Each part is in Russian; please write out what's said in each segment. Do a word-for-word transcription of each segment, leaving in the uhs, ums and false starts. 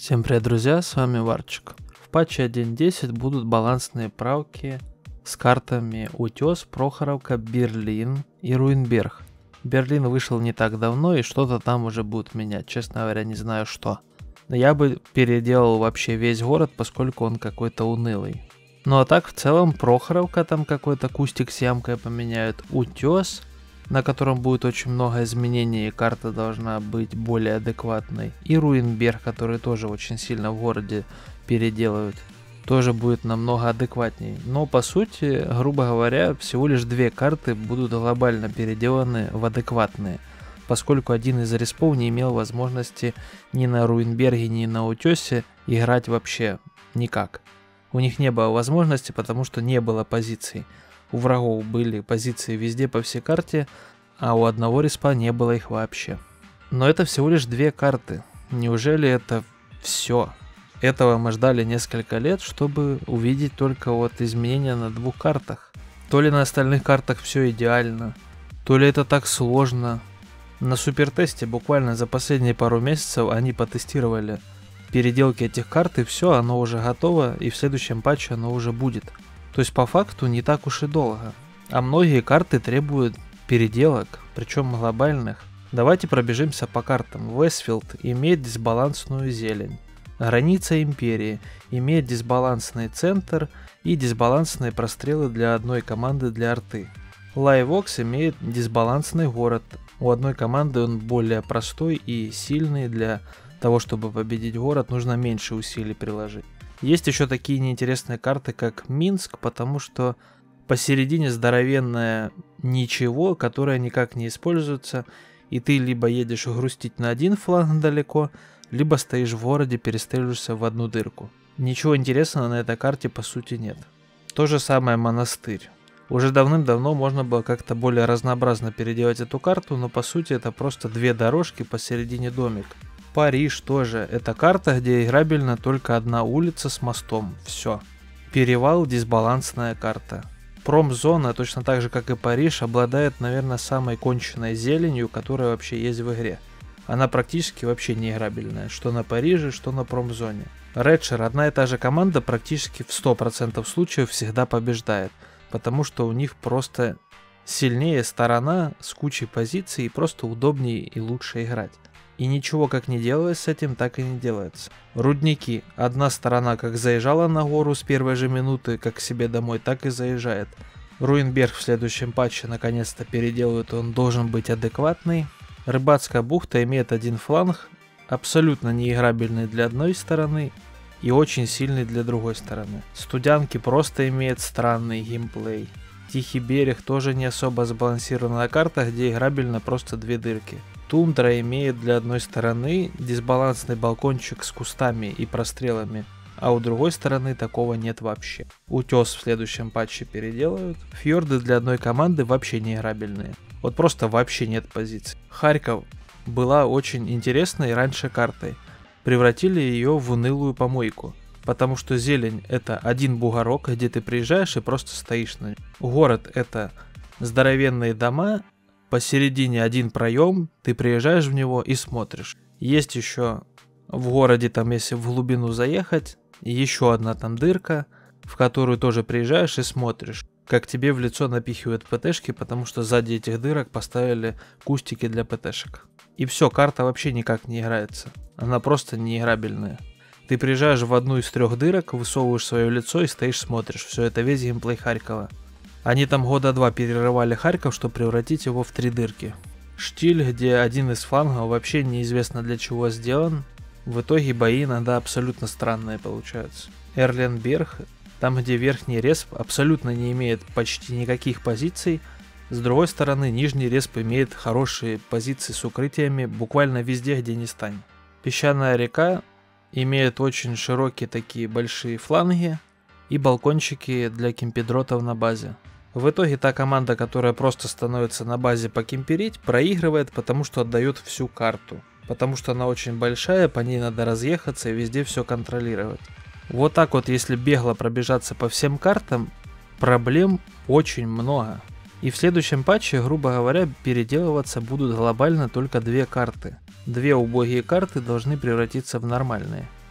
Всем привет, друзья, с вами Варчик. В патче один точка десять будут балансные правки с картами Утес, Прохоровка, Берлин и Руинберг. Берлин вышел не так давно и что-то там уже будут менять, честно говоря, не знаю что. Но я бы переделал вообще весь город, поскольку он какой-то унылый. Ну а так в целом Прохоровка, там какой-то кустик с ямкой поменяют, Утес, на котором будет очень много изменений, и карта должна быть более адекватной. И Руинберг, который тоже очень сильно в городе переделают, тоже будет намного адекватней. Но по сути, грубо говоря, всего лишь две карты будут глобально переделаны в адекватные, поскольку один из респов не имел возможности ни на Руинберге, ни на Утесе играть вообще никак. У них не было возможности, потому что не было позиций. У врагов были позиции везде по всей карте, а у одного респа не было их вообще. Но это всего лишь две карты. Неужели это все? Этого мы ждали несколько лет, чтобы увидеть только вот изменения на двух картах. То ли на остальных картах все идеально, то ли это так сложно. На супертесте буквально за последние пару месяцев они потестировали переделки этих карт, и все, оно уже готово, и в следующем патче оно уже будет. То есть по факту не так уж и долго. А многие карты требуют переделок, причем глобальных. Давайте пробежимся по картам. Вестфилд имеет дисбалансную зелень. Граница империи имеет дисбалансный центр и дисбалансные прострелы для одной команды для арты. Лайвокс имеет дисбалансный город. У одной команды он более простой и сильный. Для того, чтобы победить город, нужно меньше усилий приложить. Есть еще такие неинтересные карты, как Минск, потому что посередине здоровенное ничего, которое никак не используется, и ты либо едешь грустить на один фланг далеко, либо стоишь в городе, перестреливаешься в одну дырку. Ничего интересного на этой карте по сути нет. То же самое Монастырь. Уже давным-давно можно было как-то более разнообразно переделать эту карту, но по сути это просто две дорожки посередине домик. Париж тоже. Это карта, где играбельна только одна улица с мостом. Все. Перевал — дисбалансная карта. Промзона, точно так же как и Париж, обладает, наверное, самой конченной зеленью, которая вообще есть в игре. Она практически вообще не играбельная, что на Париже, что на промзоне. Редшер, одна и та же команда, практически в сто процентов случаев всегда побеждает, потому что у них просто сильнее сторона с кучей позиций и просто удобнее и лучше играть. И ничего как не делалось с этим, так и не делается. Рудники. Одна сторона как заезжала на гору с первой же минуты, как к себе домой, так и заезжает. Руинберг в следующем патче наконец-то переделают, он должен быть адекватный. Рыбацкая бухта имеет один фланг, абсолютно неиграбельный для одной стороны и очень сильный для другой стороны. Студянки просто имеют странный геймплей. Тихий берег тоже не особо сбалансированная карта, где играбельно просто две дырки. Тундра имеет для одной стороны дисбалансный балкончик с кустами и прострелами, а у другой стороны такого нет вообще. Утес в следующем патче переделают. Фьорды для одной команды вообще не играбельные. Вот просто вообще нет позиций. Харьков была очень интересной раньше картой. Превратили ее в унылую помойку. Потому что зелень — это один бугорок, где ты приезжаешь и просто стоишь на нем. Город — это здоровенные дома. Посередине один проем, ты приезжаешь в него и смотришь. Есть еще в городе, там если в глубину заехать, еще одна там дырка, в которую тоже приезжаешь и смотришь, как тебе в лицо напихивают ПТшки, потому что сзади этих дырок поставили кустики для ПТшек. И все, карта вообще никак не играется. Она просто неиграбельная. Ты приезжаешь в одну из трех дырок, высовываешь свое лицо и стоишь смотришь. Все, это весь геймплей Харькова. Они там года два перерывали Харьков, чтобы превратить его в три дырки. Штиль, где один из флангов вообще неизвестно для чего сделан. В итоге бои иногда абсолютно странные получаются. Эрленберг, там где верхний респ абсолютно не имеет почти никаких позиций. С другой стороны, нижний респ имеет хорошие позиции с укрытиями буквально везде, где не стань. Песчаная река имеет очень широкие такие большие фланги и балкончики для кемпедротов на базе. В итоге та команда, которая просто становится на базе покемперить, проигрывает, потому что отдает всю карту. Потому что она очень большая, по ней надо разъехаться и везде все контролировать. Вот так вот, если бегло пробежаться по всем картам, проблем очень много. И в следующем патче, грубо говоря, переделываться будут глобально только две карты. Две убогие карты должны превратиться в нормальные.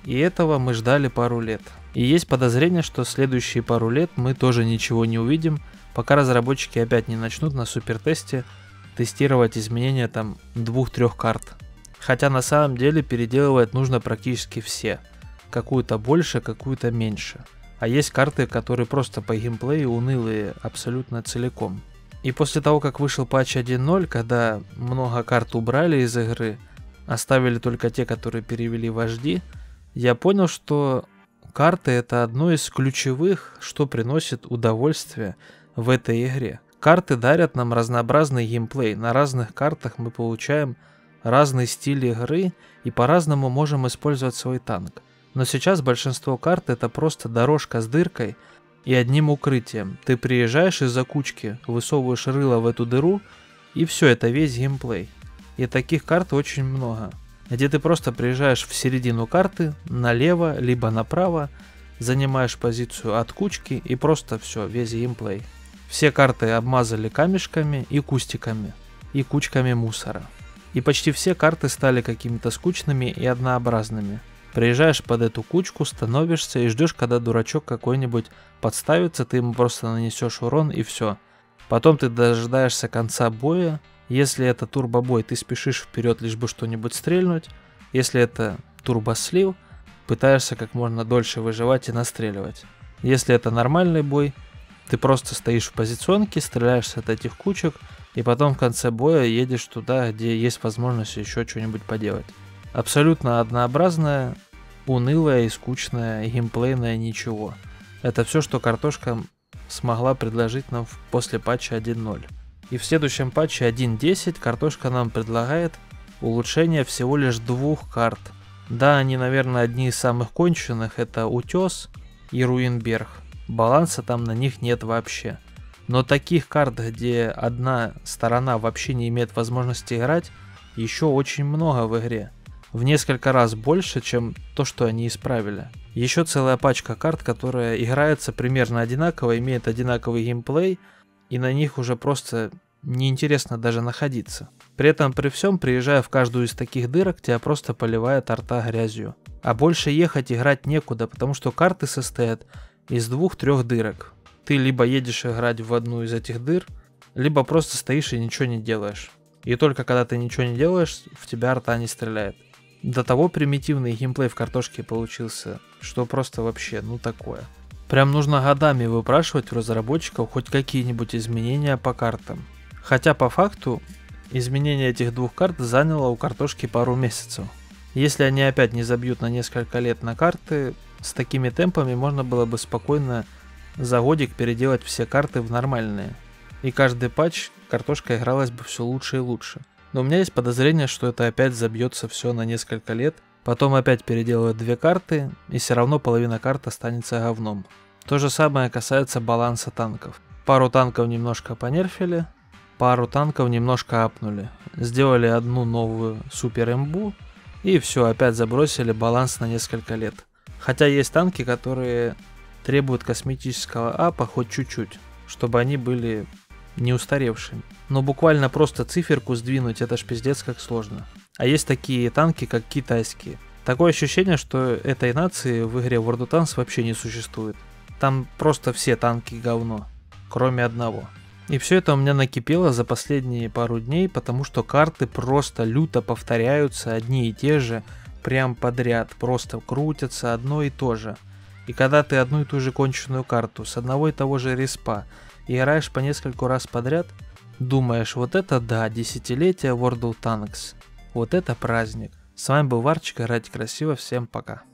И этого мы ждали пару лет. И есть подозрение, что следующие пару лет мы тоже ничего не увидим, пока разработчики опять не начнут на супертесте тестировать изменения там двух-трех карт. Хотя на самом деле переделывать нужно практически все. Какую-то больше, какую-то меньше. А есть карты, которые просто по геймплею унылые абсолютно целиком. И после того, как вышел патч один ноль, когда много карт убрали из игры, оставили только те, которые перевели в эйч ди, я понял, что карты это одно из ключевых, что приносит удовольствие в этой игре. Карты дарят нам разнообразный геймплей. На разных картах мы получаем разный стиль игры и по-разному можем использовать свой танк. Но сейчас большинство карт это просто дорожка с дыркой и одним укрытием. Ты приезжаешь из-за кучки, высовываешь рыло в эту дыру, и все, это весь геймплей. И таких карт очень много, где ты просто приезжаешь в середину карты, налево, либо направо, занимаешь позицию от кучки и просто все, весь геймплей. Все карты обмазали камешками и кустиками, и кучками мусора. И почти все карты стали какими-то скучными и однообразными. Приезжаешь под эту кучку, становишься и ждешь, когда дурачок какой-нибудь подставится, ты ему просто нанесешь урон и все. Потом ты дожидаешься конца боя. Если это турбобой, ты спешишь вперед, лишь бы что-нибудь стрельнуть. Если это турбослив, пытаешься как можно дольше выживать и настреливать. Если это нормальный бой, ты просто стоишь в позиционке, стреляешься от этих кучек, и потом в конце боя едешь туда, где есть возможность еще что-нибудь поделать. Абсолютно однообразное, унылое и скучное, геймплейное ничего. Это все, что картошка смогла предложить нам после патча один ноль. И в следующем патче один десять картошка нам предлагает улучшение всего лишь двух карт. Да, они, наверное, одни из самых конченых, это Утес и Руинберг. Баланса там на них нет вообще. Но таких карт, где одна сторона вообще не имеет возможности играть, еще очень много в игре. В несколько раз больше, чем то, что они исправили. Еще целая пачка карт, которая играется примерно одинаково, имеет одинаковый геймплей, и на них уже просто неинтересно даже находиться. При этом при всем, приезжая в каждую из таких дырок, тебя просто поливает арта грязью. А больше ехать играть некуда, потому что карты состоят из двух-трех дырок. Ты либо едешь играть в одну из этих дыр, либо просто стоишь и ничего не делаешь. И только когда ты ничего не делаешь, в тебя арта не стреляет. До того примитивный геймплей в картошке получился, что просто вообще, ну такое. Прям нужно годами выпрашивать у разработчиков хоть какие-нибудь изменения по картам. Хотя по факту, изменение этих двух карт заняло у картошки пару месяцев. Если они опять не забьют на несколько лет на карты, с такими темпами можно было бы спокойно за годик переделать все карты в нормальные. И каждый патч картошка игралась бы все лучше и лучше. Но у меня есть подозрение, что это опять забьется все на несколько лет, потом опять переделают две карты, и все равно половина карт останется говном. То же самое касается баланса танков. Пару танков немножко понерфили, пару танков немножко апнули. Сделали одну новую супер имбу, и все, опять забросили баланс на несколько лет. Хотя есть танки, которые требуют косметического апа хоть чуть-чуть, чтобы они были не устаревшими. Но буквально просто циферку сдвинуть, это ж пиздец как сложно. А есть такие танки, как китайские. Такое ощущение, что этой нации в игре World of Tanks вообще не существует. Там просто все танки говно, кроме одного. И все это у меня накипело за последние пару дней, потому что карты просто люто повторяются, одни и те же, прям подряд, просто крутятся одно и то же. И когда ты одну и ту же конченую карту с одного и того же респа играешь по нескольку раз подряд, думаешь, вот это да, десятилетие World of Tanks, вот это праздник. С вами был Варчик, играйте красиво, всем пока.